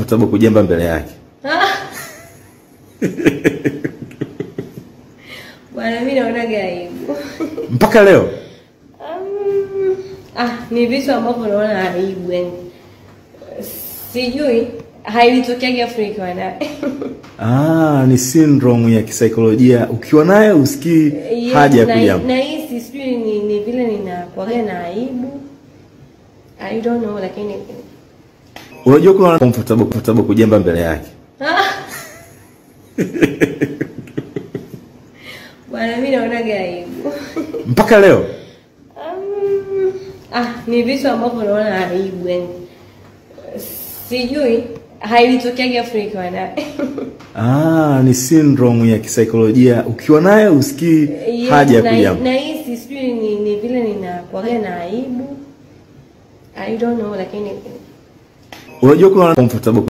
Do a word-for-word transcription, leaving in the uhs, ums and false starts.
comfortable kujamba mbele yake. Bwana mimi naona aibu. Mpaka leo? Um, ah, ni vitu ambavyo naona aibu yani. Sijui hailitokea Afrika wana. Ah, ni syndrome ya kisaikolojia. Ukiwa naye usikii yes, haja ya kujamba. Na hii sijui ni, ni vile ninakuwa na aibu. I don't know lakini unajua kuna comfortable comfortable kujamba mbele yake. Bwana mimi naona aibu. Mpaka leo? Um, ah, ni vitu ambavyo naona aibu yani. Sijui hailitokea Afrika wana. Ah, ni syndrome ya kisaikolojia. Ukiwa naye usikii yes, haja ya kujamba. Na hii sijui ni, ni vile ninakuwa na aibu. I don't know lakini unajua kuna comfortable